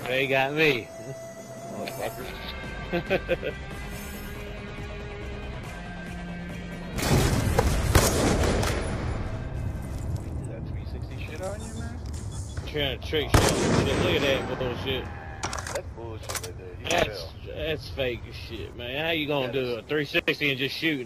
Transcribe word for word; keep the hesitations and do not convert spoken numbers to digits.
They got me. Motherfucker. On you, man? Trying to trick shit. Look at that bullshit. That's bullshit right there. You That's, that's fake as shit, man. How you gonna do a three sixty and just shoot?